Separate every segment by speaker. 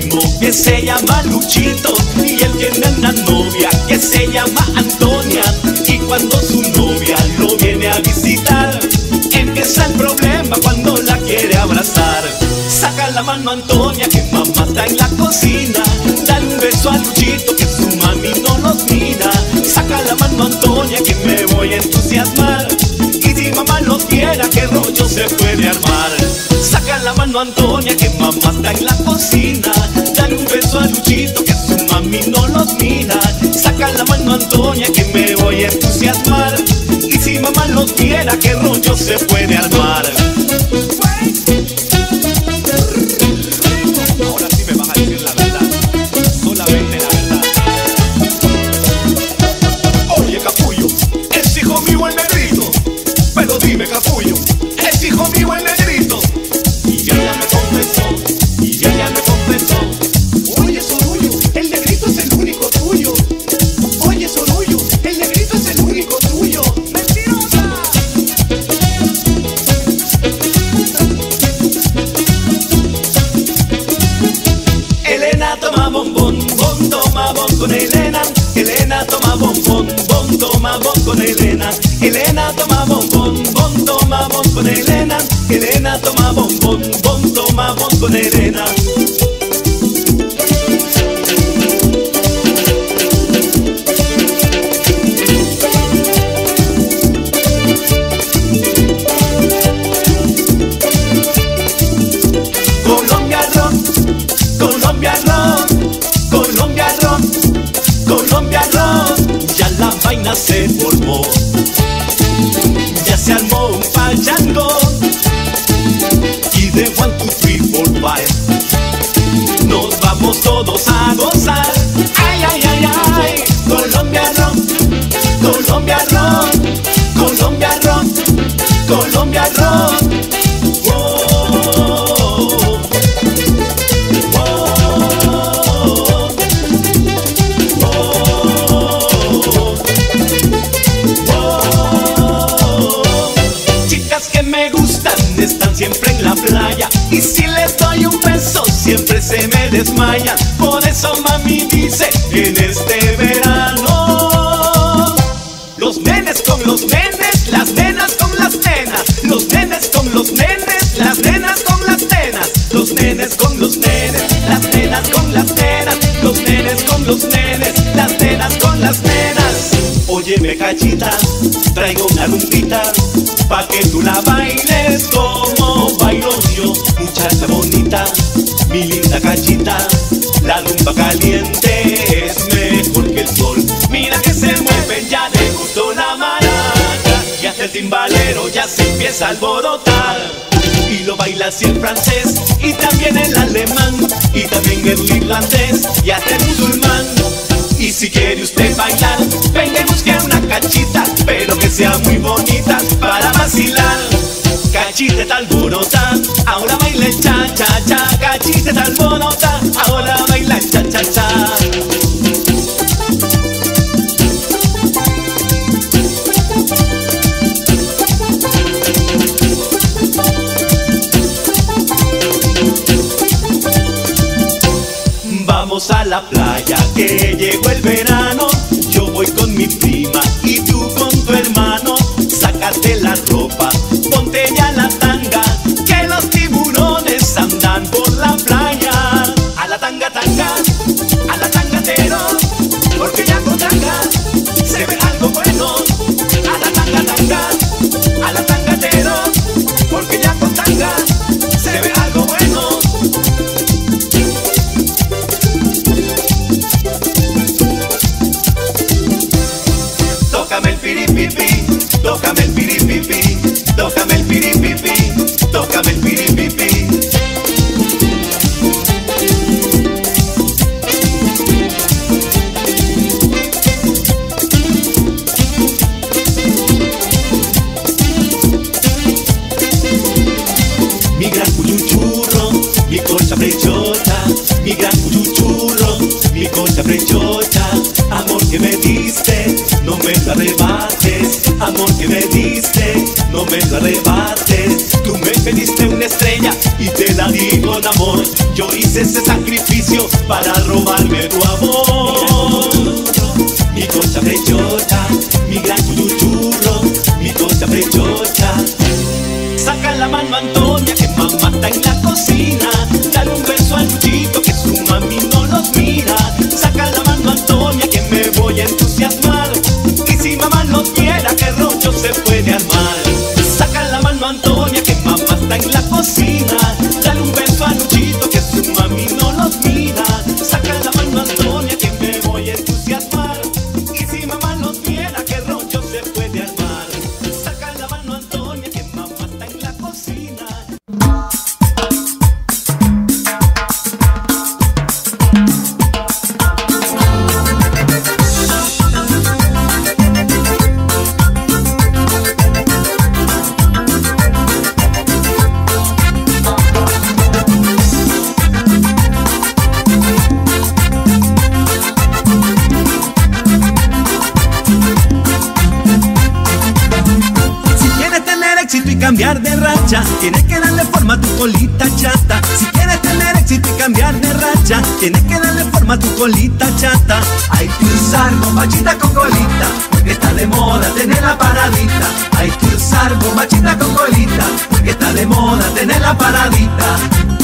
Speaker 1: primo que se llama Luchito y él tiene una novia que se llama Antonia. Y cuando su novia lo viene a visitar, empieza el problema cuando la quiere abrazar. Saca la mano Antonia que mamá está en la cocina. Dale un beso a Luchito que su mami no los mira. Saca la mano Antonia que me voy a entusiasmar. Y si mamá los viera, qué rollo se puede armar. Saca la mano Antonia que mamá está en la cocina. Dale un beso a Luchito que su mami no los mira. Saca la mano Antonia que me voy a entusiasmar. Y si mamá los viera, qué rollo se puede armar. Ahora sí me vas a decir la verdad, solamente la verdad. Oye Capullo, es hijo mío el negrito. Pero dime Capullo, es hijo mío el negrito. Y ella me confesó, y ella me confesó. Oye Sorullo, el negrito es el único tuyo. Oye Sorullo, el negrito es el único tuyo. ¡Mentirosa! Elena toma bombón, bon, toma bon con Elena. Elena toma bombón, bon, toma bon con Elena. Elena toma bombón, bon, toma bon con Elena. Elena toma bombón, bon, toma bon con Elena. Colombia rock, Colombia rock, Colombia rock, Colombia rock. Ya la vaina se formó, ya se armó un pachango. Y de 1, 2, 3, 4, 5 nos vamos todos a gozar. Ay, ay, ay, ay. Colombia rock, Colombia rock, Colombia rock, Colombia rock. Están siempre en la playa y si les doy un beso siempre se me desmayan. Por eso mami dice en este verano: los nenes con los nenes, las nenas con las nenas. Los nenes con los nenes, las nenas con las nenas. Los nenes con los nenes, las nenas con las nenas. Los nenes con los nenes, las nenas con las nenas. Óyeme cachita, traigo una rumbita pa' que tú la bailes como bailo yo. Muchacha bonita, mi linda cachita, la rumba caliente es mejor que el sol. Mira que se mueven, ya le gustó la maraca y hasta el timbalero ya se empieza a alborotar. Y lo baila así el francés y también el alemán y también el irlandés y hasta el musulmán. Y si quiere usted bailar, venga y busque una cachita, pero que sea muy bonita para vacilar. Cachita está alborota, ahora baila el cha cha cha. Cachita está alborota, ahora baila el cha cha cha. Vamos a la playa que llegó el verano. Yo voy con mi prima y tú con tu hermano. Sácate la ropa, ponte ya la tanga, que los tiburones andan por la playa. A la tanga tanga, a la tangatero, porque ya con tanga se ve algo bueno. A la tanga tanga, a la tangatero, porque ya con tanga se ve algo bueno. Tócame el piripipi, tócame el piripipi, tócame el piripipi, tócame el piripipi. Mi gran cuchuchurro, mi colcha prechota, mi gran cuchuchurro, mi colcha prechota. Amor que me diste, no me lo arrebates. Amor que me diste, no me lo arrebates. Tú me pediste una estrella y te la di ti con amor. Yo hice ese sacrificio para robarme tu amor. Mi cosa preciosa, mi gran chuchurro, mi cosa preciosa. Saca la mano Antonia, que mamá está en la cocina. Dale un beso al Luchito, que su mami no los mira. Saca la mano Antonia, que me voy a entusiasmar. Y si mamá no quiera, que rollo se puede armar. Saca la mano Antonia, que mamá está en la cocina. Dale un beso al Luchito, que su mami no los mira. Saca la mano Antonia, que me voy a entusiasmar. Y si mamá no quiera, que rollo se puede armar. Saca la mano Antonia, que mamá está en la cocina. Cambiar de racha, tienes que darle forma a tu colita chata. Si quieres tener éxito y cambiar de racha, tienes que darle forma a tu colita chata. Hay que usar bombachita con colita, porque está de moda tener la paradita. Hay que usar bombachita con colita, porque está de moda tener la paradita.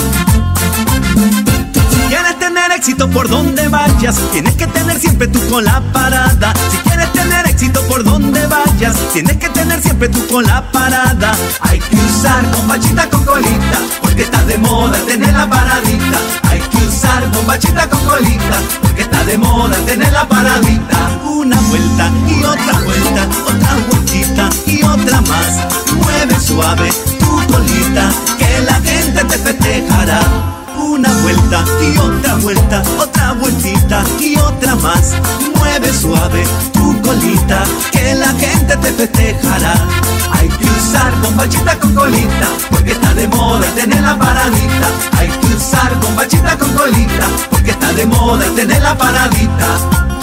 Speaker 1: Si quieres tener éxito por donde vayas, tienes que tener siempre tu cola parada. Si quieres tener éxito por donde vayas, tienes que tener siempre tu cola parada. Hay que usar bombachita con colita, porque está de moda tener la paradita. Hay que usar bombachita con colita, porque está de moda tener la paradita. Una vuelta y otra vueltita y otra más. Mueve suave tu colita, que la gente te festejará. Una vuelta y otra vueltita y otra más. Mueve suave tu colita, que la gente te festejará. Hay que usar bombachita con colita, porque está de moda tener la paradita. Hay que usar bombachita con colita, porque está de moda tener la paradita.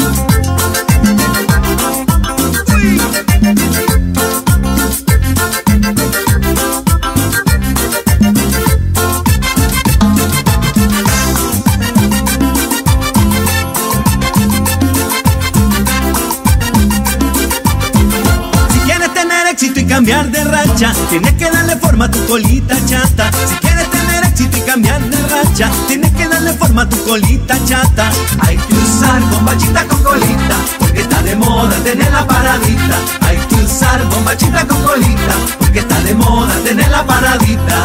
Speaker 1: Cambiar de racha, tienes que darle forma a tu colita chata. Si quieres tener éxito y cambiar de racha, tienes que darle forma a tu colita chata. Hay que usar bombachita con colita, porque está de moda tener la paradita. Hay que usar bombachita con colita, porque está de moda tener la paradita.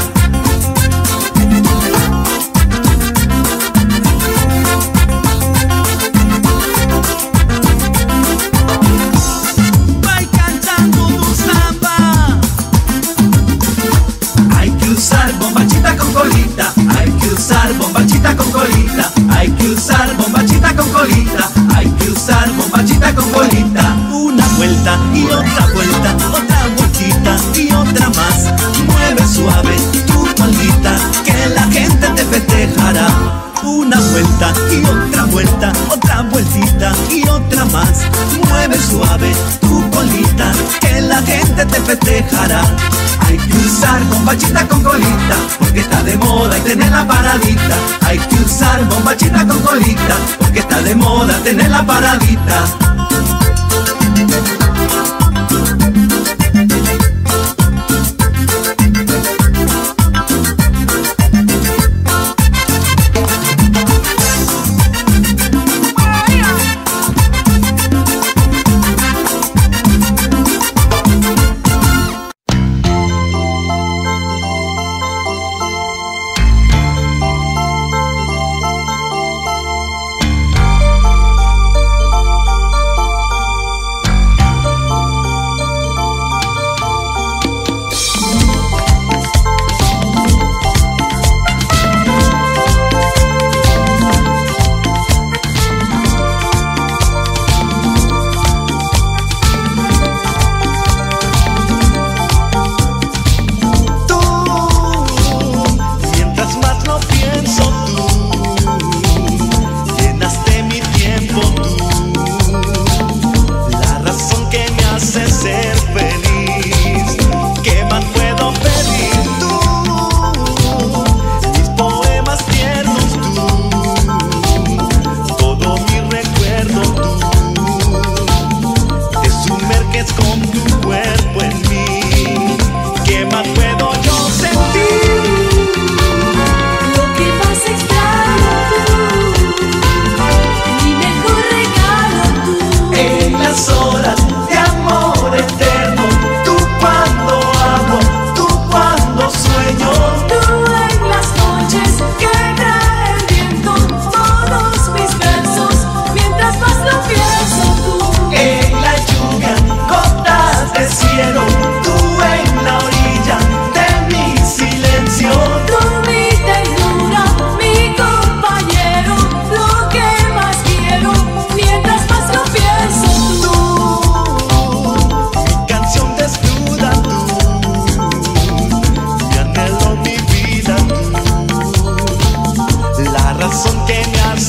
Speaker 1: Hay que usar bombachita con colita, hay que usar bombachita con colita, hay que usar bombachita con colita. Una vuelta y otra vueltita y otra más. Mueve suave tu colita, que la gente te festejará. Una vuelta y otra vueltita y otra más. Mueve suave tu colita, que la gente te festejará. Hay que usar bombachita con colita, porque está de moda tener la paradita. Hay que usar bombachita con colita, porque está de moda tener la paradita.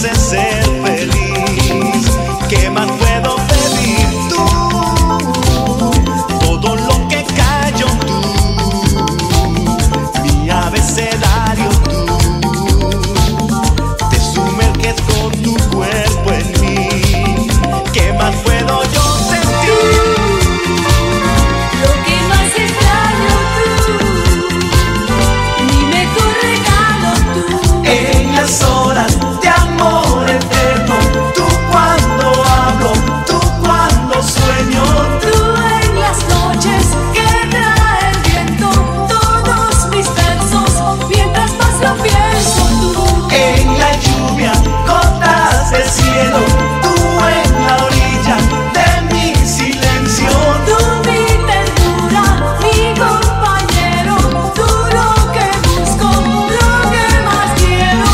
Speaker 1: hace ser feliz. ¿Qué más puedo pedir tú? Todo lo que callo tú, mi abecedario tú, te sumerges con tu cuerpo en mí. ¿Qué más puedo yo sentir?
Speaker 2: Lo que más extraño tú, mi mejor regalo tú.
Speaker 1: En las horas de amor eterno, tú cuando hablo, tú cuando sueño,
Speaker 2: Tú en las noches que trae el viento, todos mis versos, mientras más lo pienso tú.
Speaker 1: en la lluvia, gotas del cielo, tú en la orilla de mi silencio.
Speaker 2: Tú mi ternura, mi compañero, tú lo que busco, lo que más quiero.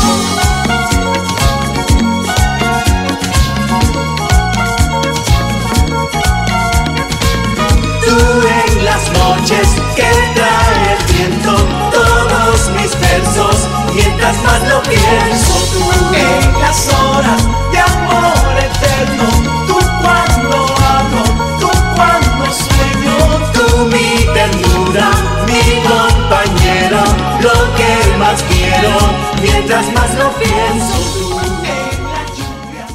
Speaker 1: Tú en las noches que trae el viento, todos mis versos, mientras más lo pienso tú. En las horas de amor eterno, tú cuando hablo, tú cuando sueño, tú mi ternura, mi compañero, lo que más quiero, mientras más lo pienso tú. En la lluvia.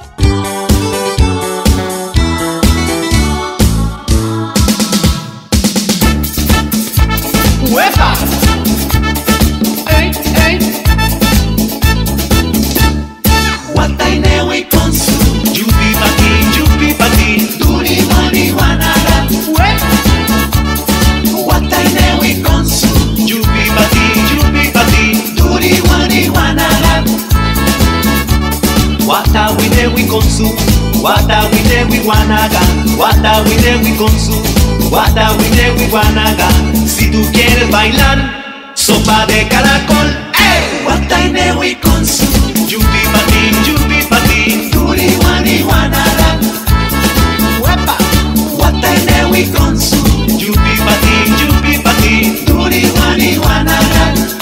Speaker 1: ¡Uepa!
Speaker 2: Ey, ey.
Speaker 1: Watainewi konsu, yupi pati, duri wani wanara. Watainewi konsu, yupi pati, duri wani wanara. Watawinewi konsu, watawinewi wanaga. Watawinewi konsu, watawinewi wanaga. Si tú quieres bailar, sopa de caracol. ¡Ey! Watainewi konsu, yupi pati, duri wani wanara. Watainewi konsu, yupi pati, duri wani wanara.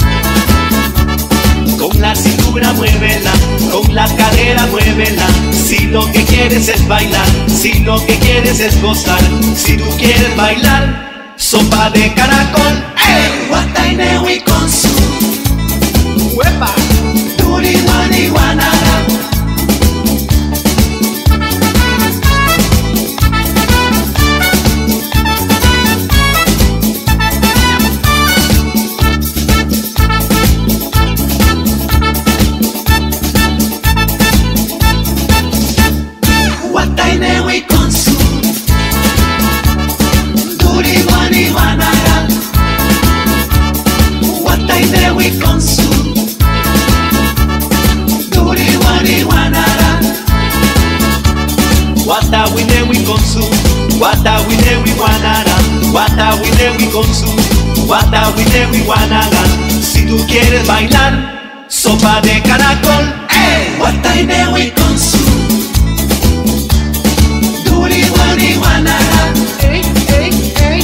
Speaker 1: Con la cintura muévela, con la cadera muévela. Si lo que quieres es bailar, si lo que quieres es gozar, si tú quieres bailar, sopa de caracol. ¡Ey! Watainewi konsu, ¡Uepa! Duri wani wanara. Watainewi konsu, duri wani wanara. Watainewi konsu, duri wani wanara. Watawinewi konsu, watawinewi wanara. Watawinewi konsu, watawinewi wanara. Si tú quieres bailar, sopa de caracol. ¡Ey! Watainewi konsu, duri wani wanara.
Speaker 2: Ey, ey, ey.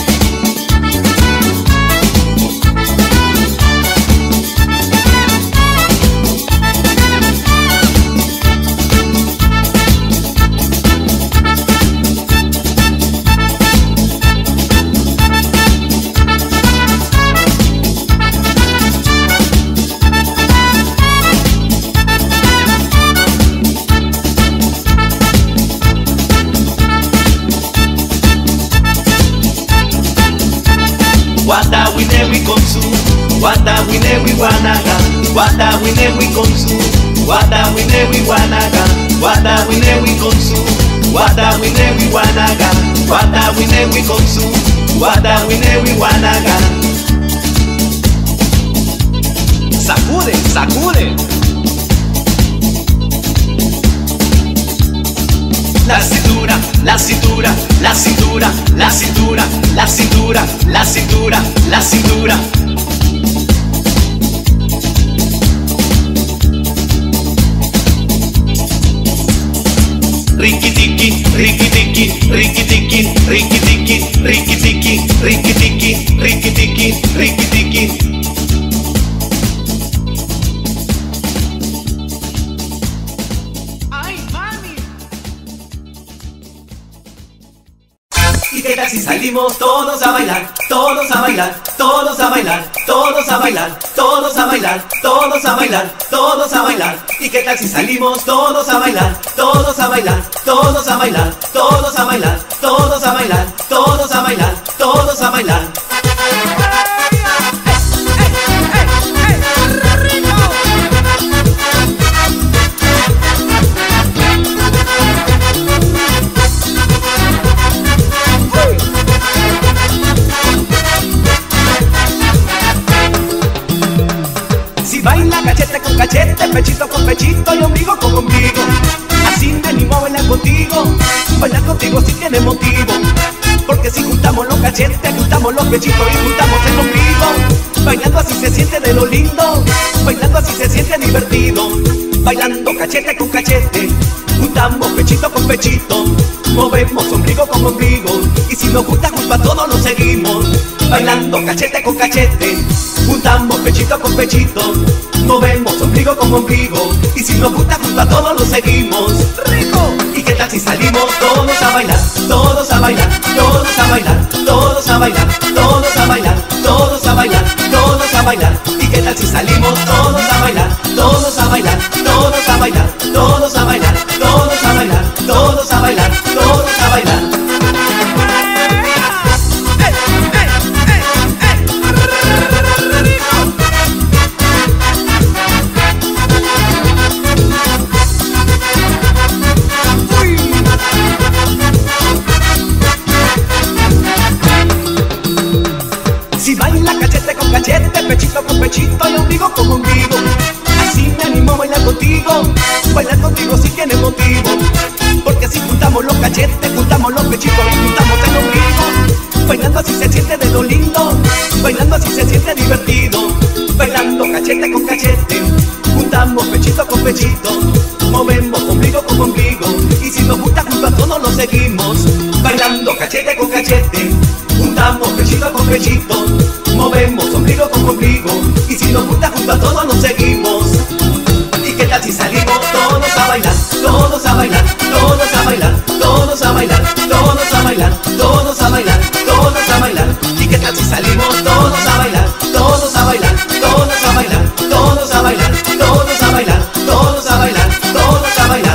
Speaker 1: Watawinewi konsu, watawinewi wanaga. Watawinewi konsu, watawinewi wanaga. Watawinewi konsu, watawinewi wanaga. Watawinewi konsu, watawinewi wanaga. Sacude, sacude. La cintura, la cintura, la cintura, la cintura, la cintura, la cintura, la cintura. Riki tiki, riki tiki, riki tiki, riki tiki, riki tiki, riki tiki, riki tiki, riki tiki. qué tal si salimos todos a bailar, todos a bailar, todos a bailar, todos a bailar, todos a bailar, todos a bailar, todos a bailar? ¿Y qué tal si salimos todos a bailar, todos a bailar, todos a bailar, todos a bailar, todos a bailar, todos a bailar, todos a bailar? Baila cachete con cachete, pechito con pechito y ombligo con ombligo. Así me animo a bailar contigo, bailar contigo si tiene motivo. Porque si juntamos los cachetes, juntamos los pechitos y juntamos el ombligo. Bailando así se siente de lo lindo, bailando así se siente divertido. Bailando cachete con cachete, juntamos pechito con pechito. Movemos ombligo con ombligo, y si nos gusta junto a todos lo seguimos. Bailando cachete con cachete, juntamos pechito con pechito. Movemos ombligo con ombligo, y si nos gusta junto a todos lo seguimos. ¡Rico! ¿Y qué tal si salimos todos a bailar, todos a bailar, todos a bailar, todos a bailar, todos a bailar, todos a bailar, todos a bailar? ¿Y qué tal si salimos todos a bailar, todos a bailar, todos a bailar, todos a bailar, todos a bailar, todos a bailar, todos a bailar? Si baila cachete con cachete, pechito con pechito y ombligo con ombligo. Así me animo a bailar contigo si tiene motivo. Porque si juntamos los cachetes, juntamos los pechitos y juntamos el ombligo. Bailando así se siente de lo lindo, bailando así se siente divertido. Bailando cachete con cachete, juntamos pechito con pechito. Movemos ombligo con ombligo, y si nos gusta junto a todos lo seguimos. Bailando cachete con cachete, juntamos pechito con pechito. Movemos ombligo con ombligo, y si nos gusta junto a todos lo seguimos. ¿Y qué tal si salimos todos a bailar, todos a bailar, todos a bailar, todos a bailar, todos a bailar, todos a bailar, todos a bailar? ¿Y qué tal si salimos todos a bailar, todos a bailar, todos a bailar, todos a bailar, todos a bailar, todos a bailar, todos a bailar?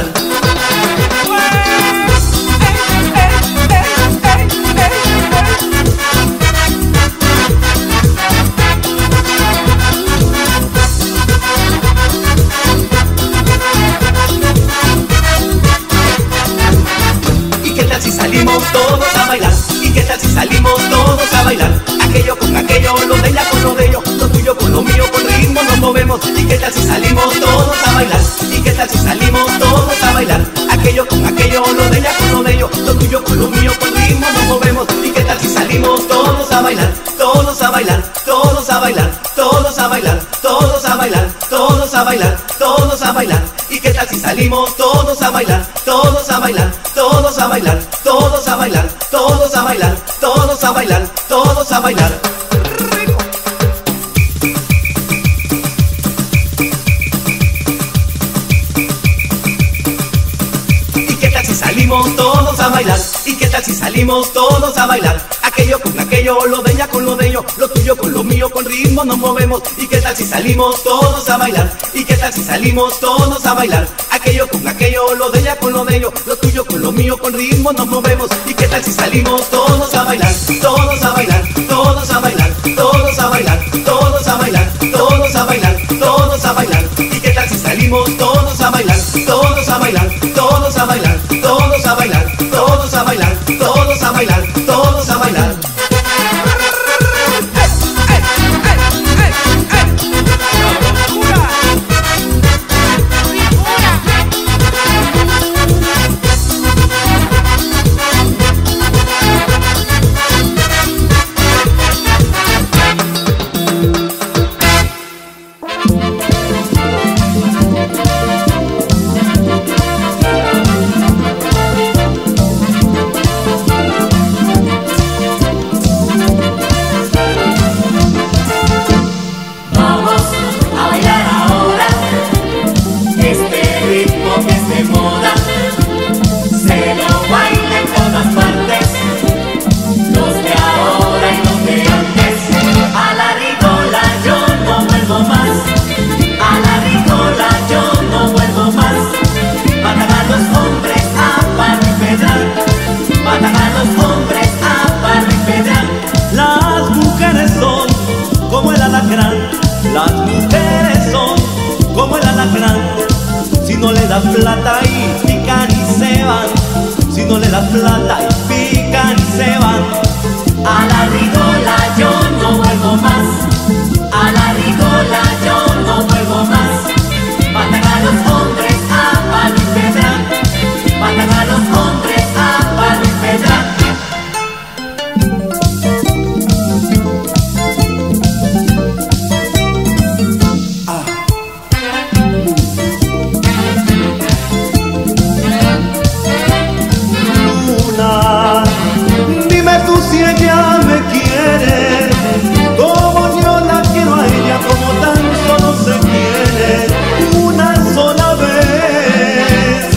Speaker 1: Todos a bailar, ¿y qué tal si salimos todos a bailar? Aquello con aquello, lo de ella con lo de ellos, lo tuyo con lo mío, con ritmo nos movemos. ¿Y qué tal si salimos todos a bailar? ¿Y qué tal si salimos todos a bailar? Aquello con aquello, lo de ella con lo de ellos, lo tuyo con lo mío, con ritmo nos movemos. ¿Y qué tal si salimos todos a bailar? Todos a bailar, todos a bailar, todos a bailar, todos a bailar, todos a bailar, todos a bailar. ¿Y qué tal si salimos todos a bailar? Todos a bailar, todos a bailar, todos a bailar, todos a bailar, todos a bailar, todos a bailar. ¡Rico! ¿Y qué tal si salimos todos a bailar? ¿Y qué tal si salimos todos a bailar? Aquello con aquello, lo de ella con lo de ellos, lo tuyo con lo mío, con ritmo nos movemos. ¿Y qué tal si salimos todos a bailar? ¿Y qué tal si salimos todos a bailar? Aquello con aquello, lo de ella con lo de ellos, lo tuyo con lo mío, con ritmo nos movemos. ¿Y qué tal si salimos todos a bailar? Todos a bailar, todos a bailar, todos a bailar, todos a bailar, todos a bailar, todos a bailar. ¿Y qué tal si salimos todos a bailar? Todos a bailar, todos a bailar, todos a bailar, todos a bailar, todos a bailar, todos a bailar. plata y pican y se van. Si no le das plata y pican y se van.
Speaker 2: A la rigola yo no vuelvo más. A la rigola yo no vuelvo más. Matan a los hombres a palo y pedra. Matan a los hombres a palo y pedra.
Speaker 1: Luna, dime tú si ella me quiere como yo la quiero a ella, como tan solo se quiere una sola vez.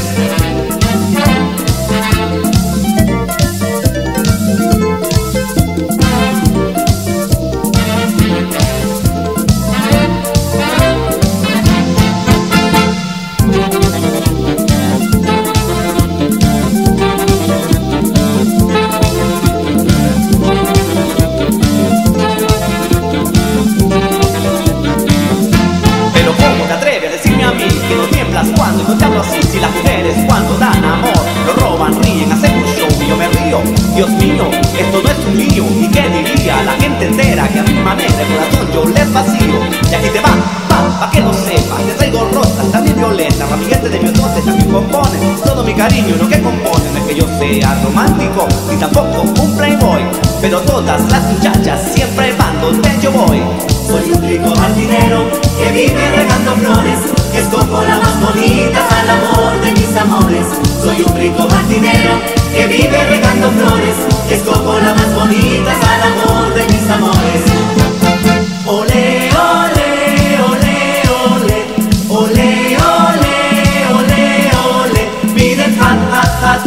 Speaker 1: Pero ¿cómo te atreves a decirme a mí que no tiemblas cuando no te hablo así? Si las mujeres cuando dan amor lo roban, ríen, hacen un show y yo me río. Dios mío, esto no es un lío. ¿Y qué diría la gente entera? Que a mi manera el corazón yo les vacío. Y aquí te va, pa' que lo sepas. Te traigo rosas, también violetas, ramilletes de miototes también componen todo mi cariño y lo que componen. No es que yo sea romántico ni tampoco un playboy, pero todas las muchachas siempre van donde yo voy.
Speaker 2: Soy un rico jardinero que vive regando flores, que escojo las más bonitas al amor de mis amores. Soy un rico jardinero que vive regando flores, que escojo las más bonitas al amor de mis amores. Ole, ole, ole, ole, ole, ole, ole, ole. Miren, hat, hat, hat.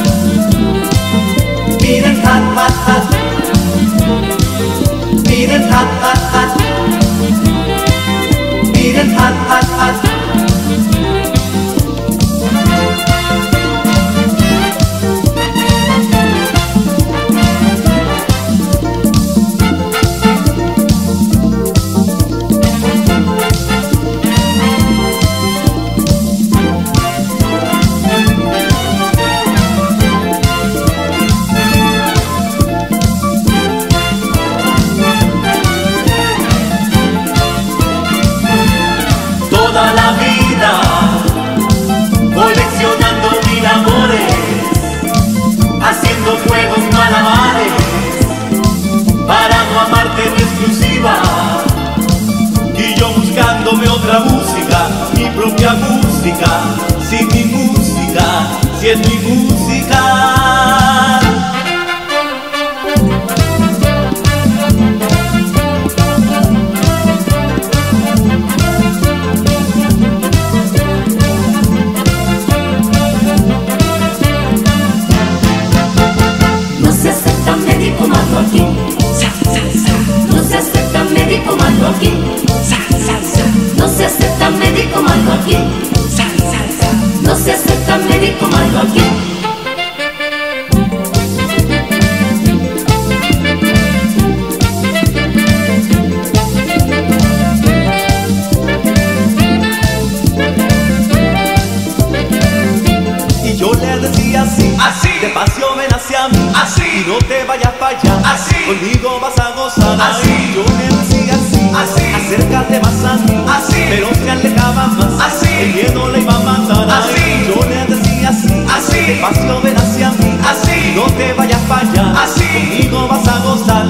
Speaker 2: Miren, hat, hat, hat. Miren, hat, hat, hat. Miren, hat, hat, hat. Toda la vida coleccionando mil amores, haciendo juegos malabares para no amarte en exclusiva, y yo buscándome otra música, mi propia música, sin mi música, si es mi música. No se acepta médico malo aquí. No se acepta médico malo aquí. No se acepta médico malo aquí. No se acepta médico malo aquí.
Speaker 1: Y yo le decía así, así, despacio ven hacia mí, así, y no te vayas para allá, así, conmigo vas a gozar, así. Yo le decía así, así, acércate más a mí, así, pero se alejaba más, así, el miedo le iba a matar, así. Yo le decía así, así, despacio ven hacia mí, así, no te vayas para allá, así, conmigo vas a gozar.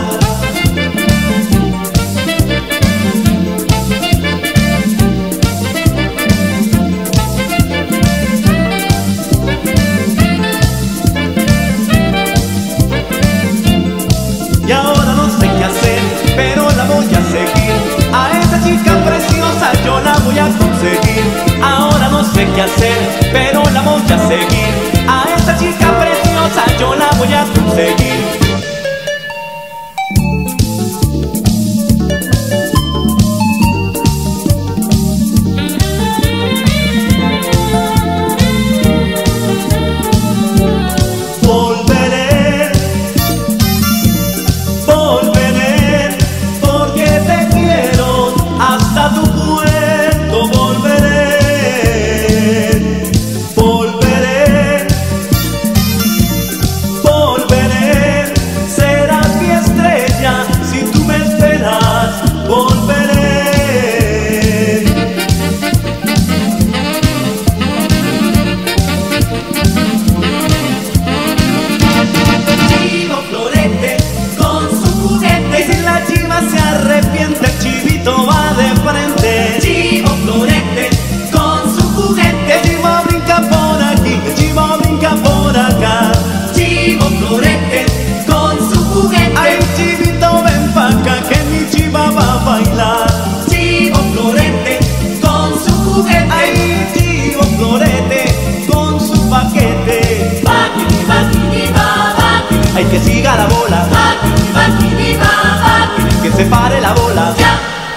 Speaker 1: Y ahora no sé qué hacer, pero la voy a seguir. A esa chica preciosa yo la voy a conseguir. Ahora no sé qué hacer, pero la voy a seguir. A esa chica preciosa yo la voy a conseguir.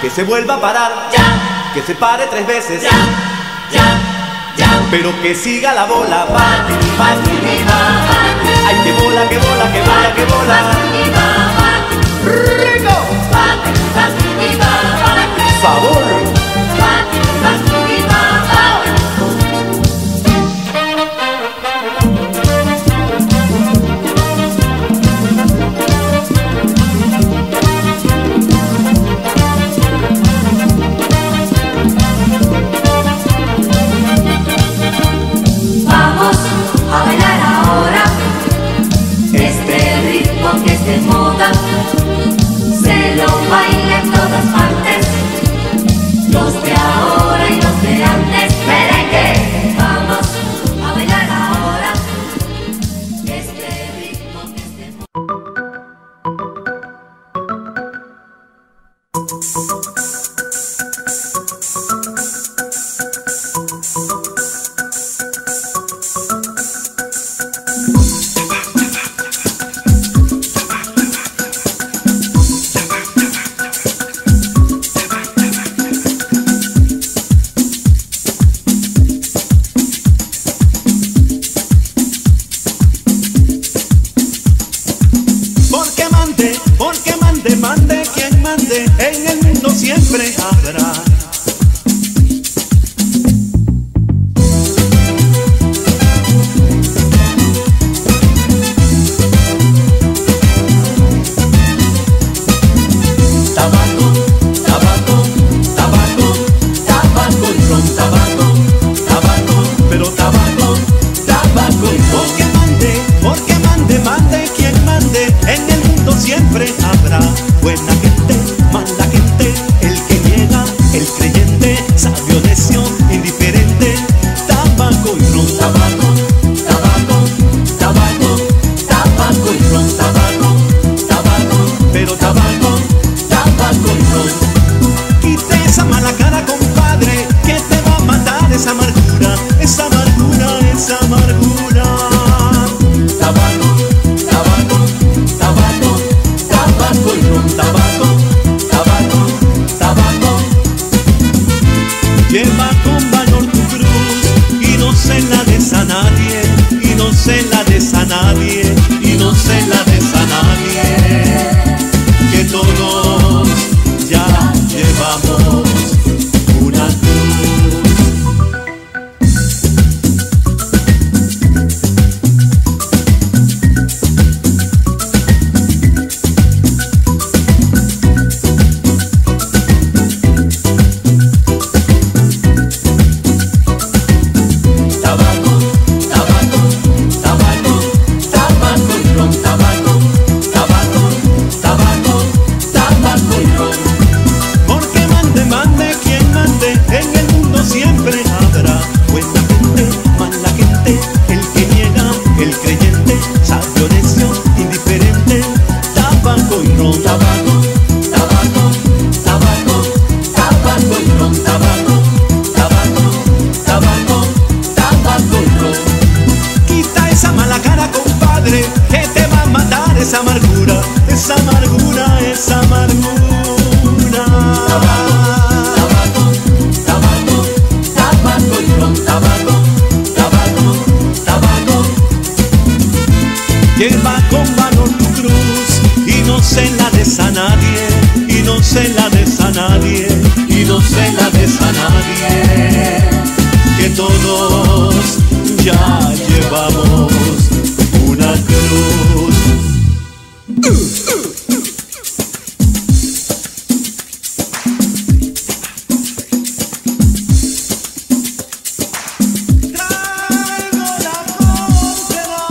Speaker 1: que se vuelva a parar,
Speaker 2: ya,
Speaker 1: que se pare 3 veces,
Speaker 2: ya, ya, ya.
Speaker 1: pero que siga la bola.
Speaker 2: Bate, bate, bate.
Speaker 1: Ay, que bola, que bola, que bola, que bola. ¡Rico!
Speaker 2: Bate, bate, bate.
Speaker 1: ¡Sabor!
Speaker 2: Bate, bate, bate. Vamos a bailar ahora este ritmo que es de moda. Se lo baila en todas partes, los de ahora y los de antes. Merengue, vamos a bailar ahora este ritmo que es de
Speaker 1: Porque mande, quien mande, en el mundo siempre habrá. Tabaco, tabaco, tabaco, tabaco y ron, tabaco, tabaco, pero tabaco, tabaco y ron. Porque mande, quien mande, en el mundo siempre habrá. Buena gente, mala gente, el que niega, el creyente, sabio, necio, indiferente. Tabaco y ron, tabaco, tabaco, tabaco, tabaco y ron, tabaco, tabaco, pero tabaco, tabaco y ron. Quite esa mala cara, compadre, que te va a matar esa amargura, esa amargura, esa amargura. Tabaco, tabaco, tabaco, tabaco y ron, tabaco, tabaco, tabaco. Lleva con valor tu cruz y no se la des a nadie, y no se la des a nadie, y no se la des a nadie. Que todos ya llevamos una cruz. Tabaco, tabaco, tabaco, tabaco y ron, tabaco, tabaco, tabaco, tabaco y ron. Porque mande, quien mande, en el mundo siempre habrá. Buena gente, mala gente, el que niega, el creyente, sabio, necio, indiferente. Tabaco y ron, tabaco, tabaco, tabaco, tabaco y ron, tabaco, tabaco, tabaco, tabaco y ron. Quita esa mala cara, compadre, que te va a matar esa amargura, esa amargura, esa amargura. Tabaco, tabaco, tabaco y ron, tabaco, tabaco, tabaco. Lleva con valor tu cruz y no se la des a nadie, y no se la des a nadie, y no se la des a nadie. Que todos ya llevamos una cruz. Traigo la frontera.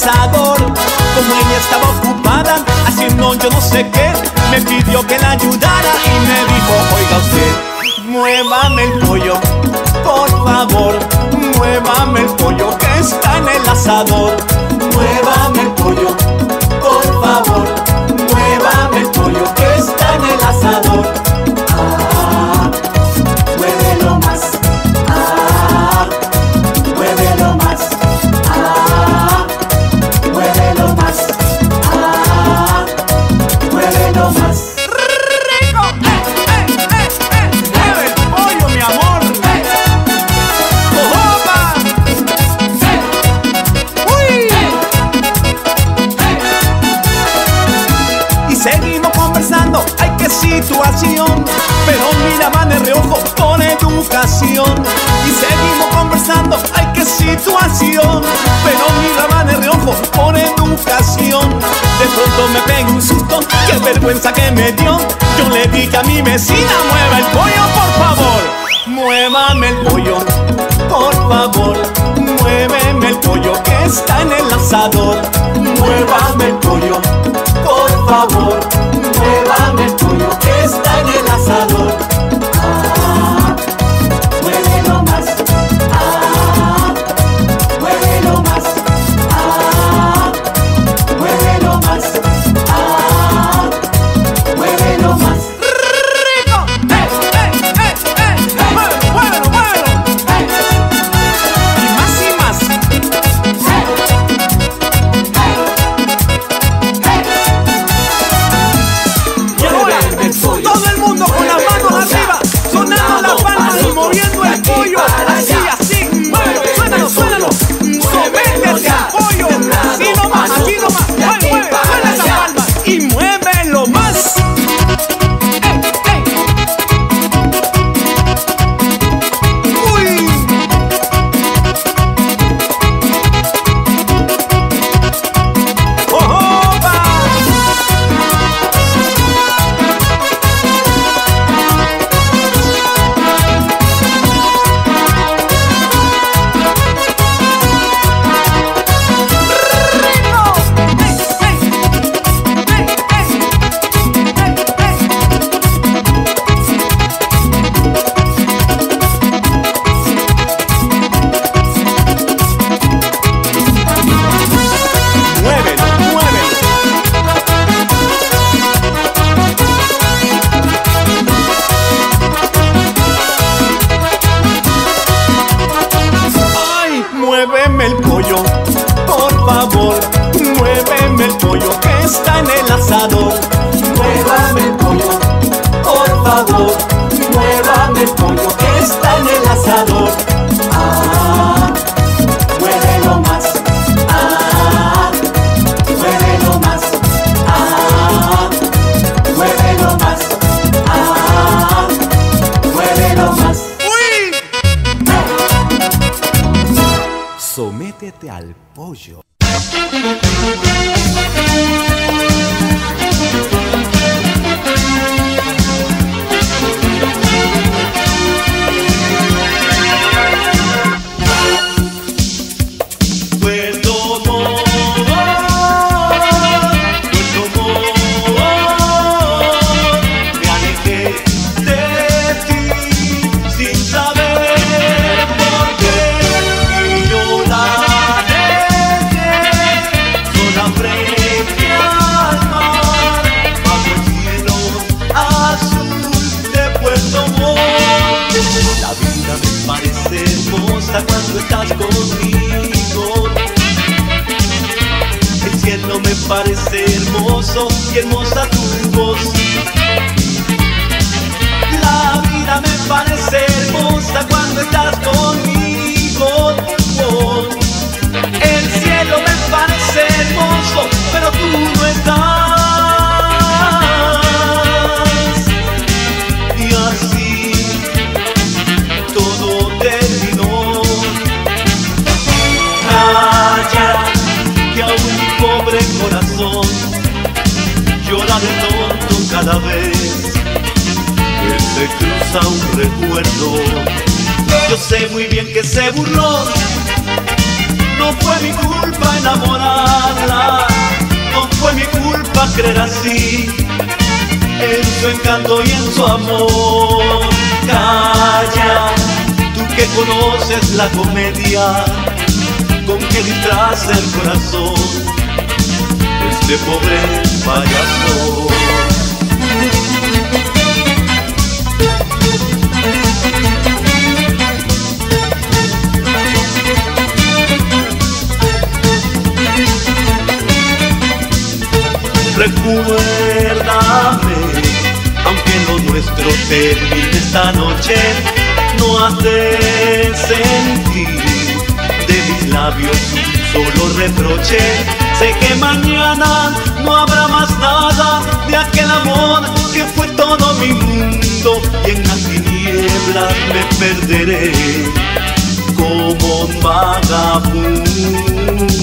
Speaker 1: asador. Como ella estaba ocupada haciendo yo no sé qué, me pidió que la ayudara y me dijo: oiga usted, muévame el pollo, por favor. Muévame el pollo que está en el asador. Muévame el pollo, por favor. Muévame el pollo que está en el asador.
Speaker 2: Ah, muévelo más. Ah, muévelo más. Ah, muévelo más. Ah, muévelo más.
Speaker 1: ¡Rico! ¡Mueve el pollo, mi amor! ¡Ojopa! ¡Uy! Y seguimos conversando, ¡ay, qué situación! Pero miraban de reojo con educación. Y seguimos conversando, ¡ay, qué situación! Pero miraban de reojo con educación. De pronto me pegué un susto, qué vergüenza que me dio. Yo le dije a mi vecina: mueva el pollo, por favor. Muévame el pollo, por favor. Muéveme el pollo que está en el asador. Muévame el pollo, por favor. Muévame el pollo que está en el asador.
Speaker 2: Ah, muévelo más. Ah, muévelo más. Ah, muévelo más. Ah, muévelo más.
Speaker 1: ¡Rico! ¡Bueno! Y más. Y ahora, todo el mundo con las manos arriba, sonando las palmas y moviendo el pollo. Así, muévelo, suénalo. Sométete al pollo. Así nomás. Mueve esa palma y muévelo más. ¡Uy! ¡Ojopa! Muévelo. Ay, muéveme el pollo, por favor. Muéveme el pollo que está en el asador. Muévame el pollo, por favor. Muévame el pollo que está en el asador.
Speaker 2: Ah, muévelo más. Ah, muévelo más. Ah, muévelo más. Ah, muévelo más.
Speaker 1: ¡Uy!
Speaker 3: Sométete al pollo.
Speaker 1: Puerto Montt, me alejé de ti sin saber por qué, y yo la dejé sola frente al mar, bajo el cielo azul de Puerto Montt. La vida me parece hermosa cuando estás conmigo. El cielo me parece hermoso y hermosa tu voz. La vida me parece hermosa cuando estás conmigo. Oh. El cielo me parece hermoso, pero tú no estás. Y así todo terminó. Calla, que aún mi pobre corazón llora de tonto cada vez que se cruza un recuerdo. Yo sé muy bien que se burló No fue mi culpa enamorarla, no fue mi culpa creer así en su encanto y en su amor. Calla, tú que conoces la comedia con que disfraza el corazón este pobre payaso. Recuérdame, aunque lo nuestro termine esta noche, no has de sentir de mis labios un solo reproche. Sé que mañana no habrá más nada de aquel amor que fue todo mi mundo, y en las tinieblas me perderé como un vagabundo.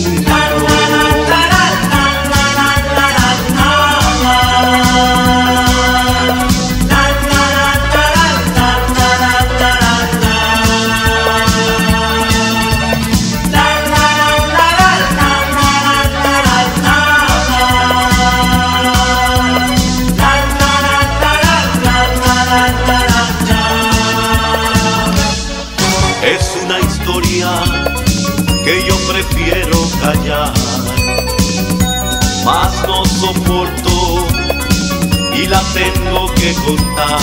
Speaker 1: Es una historia que yo prefiero callar, mas no soporto y la tengo que contar.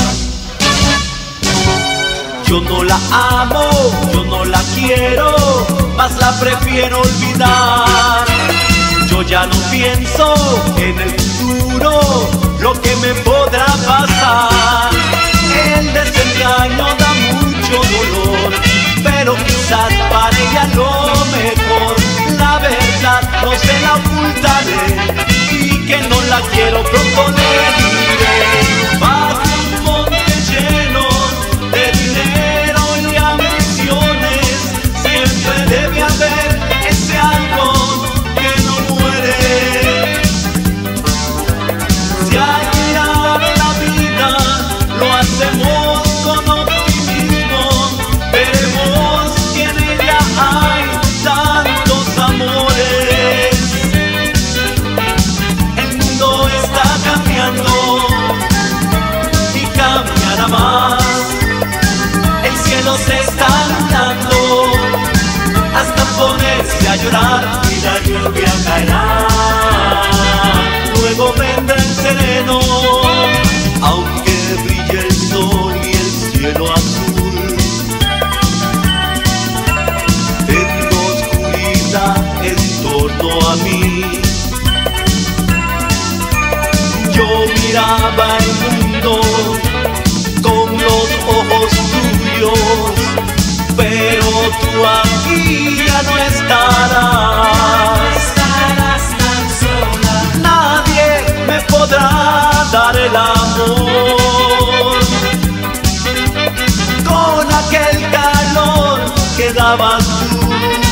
Speaker 1: Yo no la amo, yo no la quiero, mas la prefiero olvidar. Yo ya no pienso en el futuro, lo que me podrá pasar. El desengaño da mucho dolor, pero quizás para ella lo mejor. La verdad no se la ocultaré, y que no la quiero pronto le diré. Bajo un monte lleno de dinero y ambiciones, siempre debe haber ese algo que no muere. Si al mirar la vida lo hacemos con optimismo, veremos que en ella hay tantos amores. El mundo está cambiando y cambiará más. El cielo se está andando hasta ponerse a llorar, y la lluvia caerá. Luego vendrá el sereno, aunque brille el sol y el cielo azul. Tengo oscuridad en torno a mí. Yo miraba el mundo con los ojos tuyos, pero tú aquí ya no estarás. Estarás tan sola, nadie me podrá dar el amor con aquel calor que dabas tú,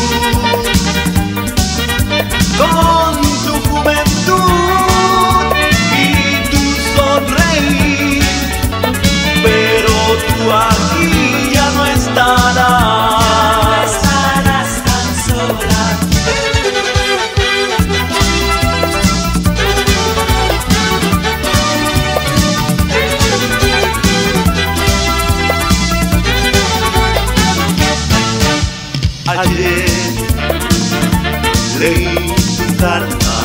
Speaker 1: con tu juventud y tu sonreír, pero tú aquí ya no estarás. Estarás tan sola. Ayer leí tu carta,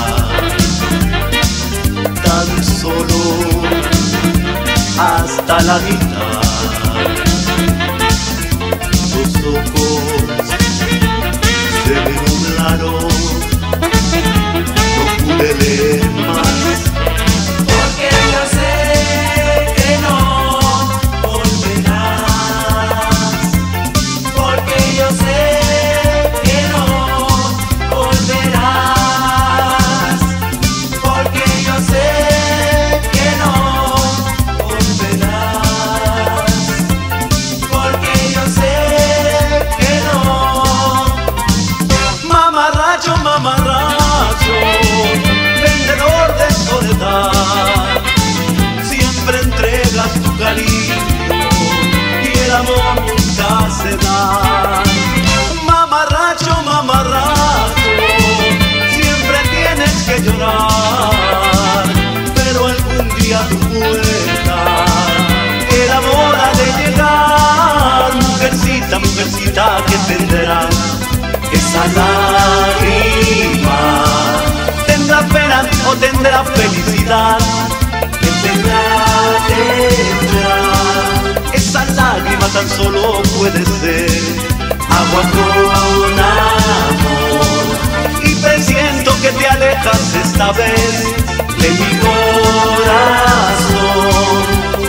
Speaker 1: tan solo hasta la mitad. Tus ojos se me nublaron, no pude leer más, porque yo sé que no volverás, porque yo sé que no volverás, porque yo sé que no volverás, porque yo sé que no. Mamarracho, mamarracho, vendedor de soledad, siempre entregas tu cariño y el amor nunca se da. Mamarracho, mamarracho, tu puerta. Era hora de llegar, mujercita, mujercita, ¿qué tendrá esa lágrima? ¿Tendrá pena o tendrá felicidad? ¿Qué tendrá? Esa lágrima tan solo puede ser agua con amor. Y presiento que te alejas esta vez de mi corazón.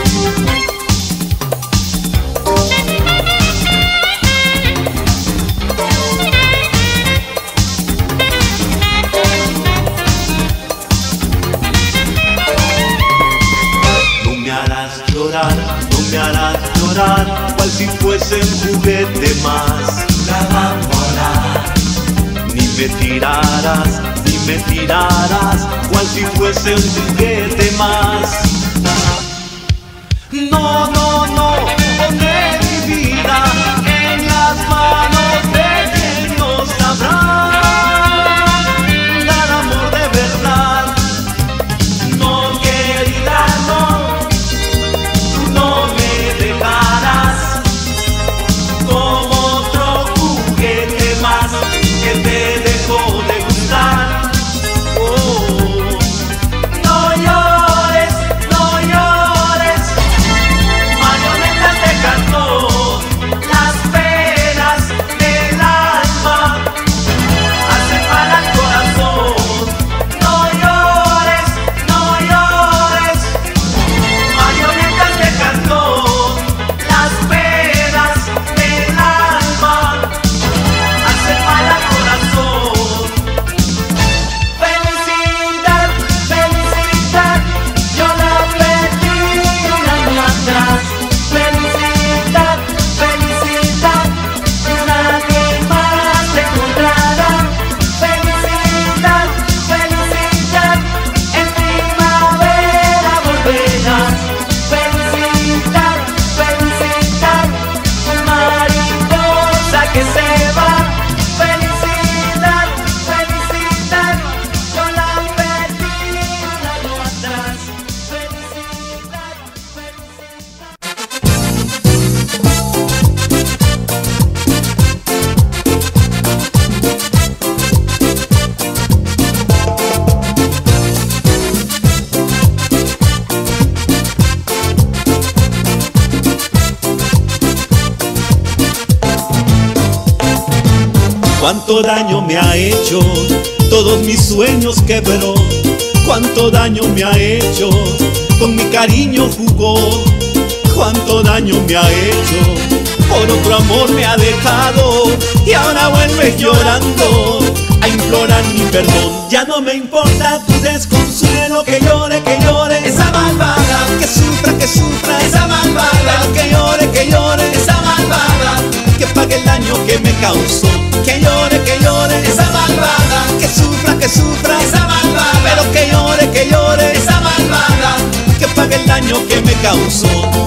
Speaker 1: No me harás llorar, cual si fuese un juguete más.
Speaker 2: Nada morar.
Speaker 1: Ni me tirarás, cual si fuese un juguete más. No, no, no, pondré mi vida en las manos de quien no sabrá dar amor de verdad. No, querida, no. Cuánto daño me ha hecho, todos mis sueños quebró. Cuánto daño me ha hecho, con mi cariño jugó. Cuánto daño me ha hecho, por otro amor me ha dejado. Y ahora vuelve llorando a implorar mi perdón. Ya no me importa tu desconsuelo, que llore esa malvada. Que sufra esa malvada. Que llore esa malvada. Que pague el daño que me causó. Que llore esa malvada. Que sufra esa malvada. Pero que llore esa malvada. Que pague el daño que me causó.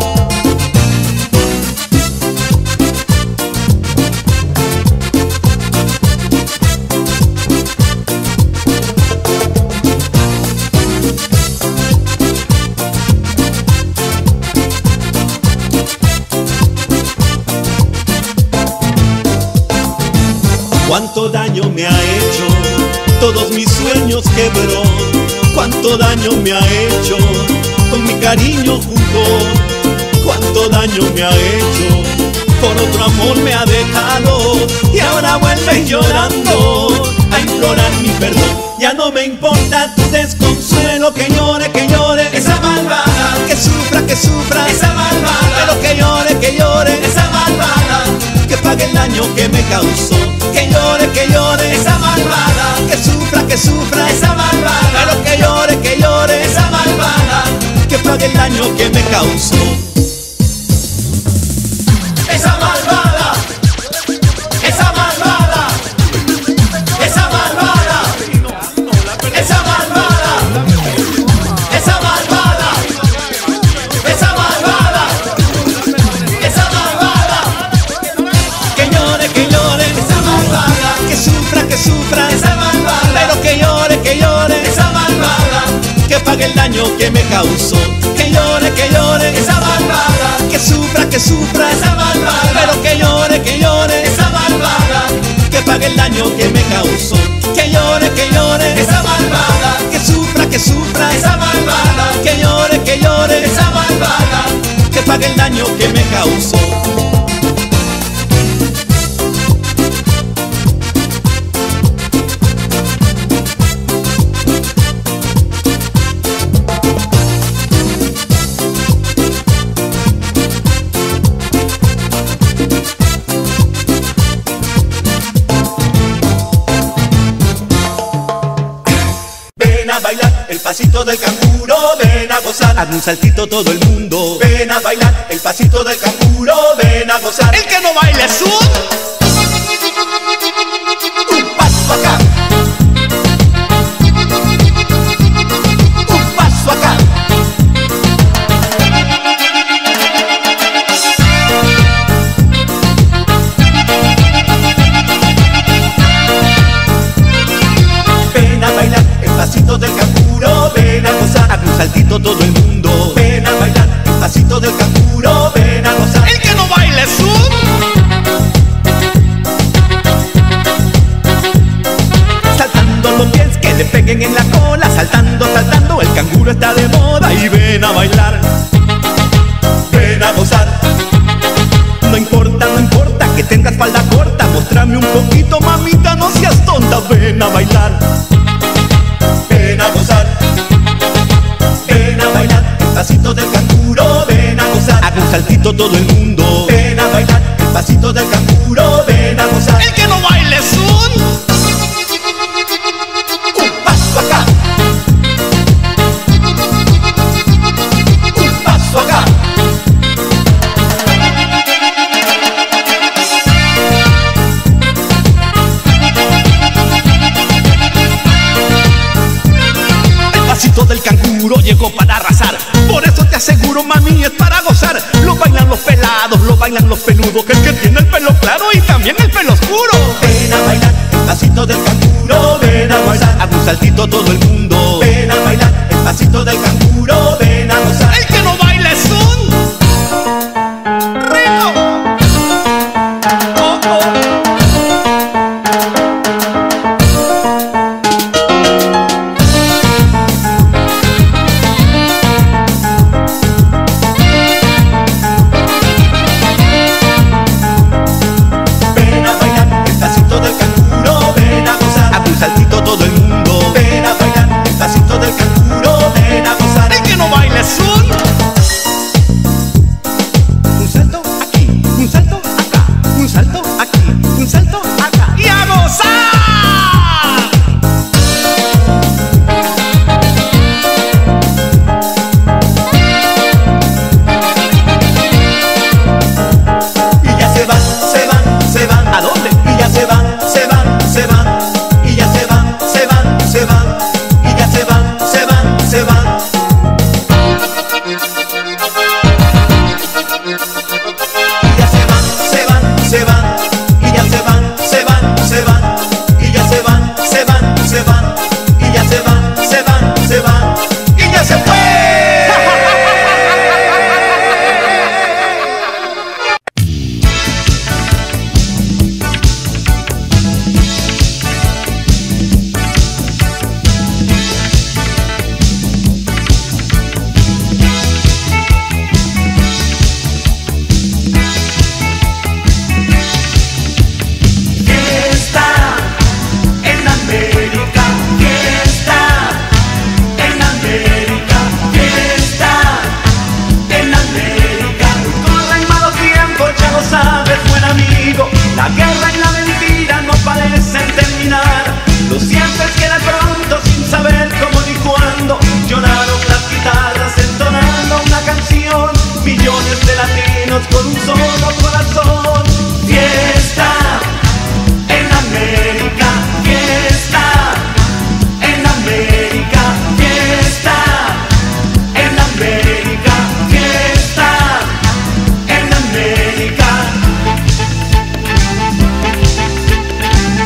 Speaker 1: Cuánto daño me ha hecho, todos mis sueños quebró. Cuánto daño me ha hecho, con mi cariño jugó. Cuánto daño me ha hecho, por otro amor me ha dejado. Y ahora vuelve llorando a implorar mi perdón. Ya no me importa tu desconsuelo, que llore esa malvada. Que sufra esa malvada. Pero que llore esa malvada. Que pague el daño que me causó. Que llore esa malvada. Que sufra esa malvada. Pero que llore esa malvada. Que pague el daño que me causó. Esa malvada. Esa malvada. Esa malvada. Esa malvada. Esa malvada. Esa malvada. Esa malvada. Que llore esa malvada. Que sufra esa malvada. Pero que llore esa malvada. Que pague pague el daño que me causó. Que llore esa malvada, que sufra esa malvada, pero que llore esa malvada, que pague el daño que me causó. Que llore esa malvada, que sufra esa malvada, que llore esa malvada, que pague el daño que me causó. Bailar el pasito del canguro, ven a gozar, hazme un saltito todo el mundo. Ven a bailar el pasito del canguro, ven a gozar. El que no baila es un paso acá, un paso acá. Ven a bailar el pasito del canguro, ven a gozar, hazme un saltito todo el mundo. Ven a bailar el pasito del canguro, ven a gozar. El que no baila es un saltando los pies que le peguen en la cola, saltando, el canguro está de moda. Y ven a bailar, ven a gozar. No importa que tengas falda corta, mostrame un poquito, mamita, no seas tonta. Ven a bailar, ven a gozar, ven a bailar el pasito del canguro, ven a gozar, haga un saltito todo el mundo. Ven a bailar el pasito del canguro, ven a gozar. El que no baile es un paso acá, un paso acá. Del canguro llegó para arrasar, por eso te aseguro, mami, es para gozar. Lo bailan los pelados, lo bailan los peludos, que el que tiene el pelo claro y también el pelo oscuro. Ven a bailar el pasito del canguro, ven a gozar, haga un saltito todo el mundo. Ven a bailar el pasito del canguro, ven a gozar. El que no baila es un rico. Oh, oh. Saltito todo el mundo, ven a bailar el pasito del canguro, ven a gozar. El que no baila es un salto aquí, un salto acá, un salto aquí, un salto acá y a gozar. Y ya se van, ¿a dónde? Y ya se van. Y ya se van, y ya se van.